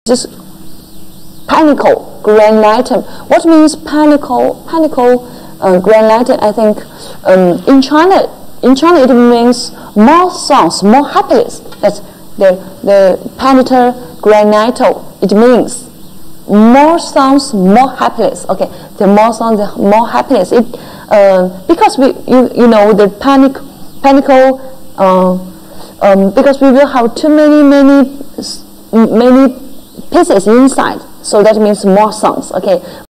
just panicle granitum. What means panicle granitum? I think in China it means more songs, more happiness. That's the panicle granito. It means more songs, more happiness. Okay, the more songs, the more happiness. It because you know the panicle because we will have too many pieces inside. So that means more songs. Okay,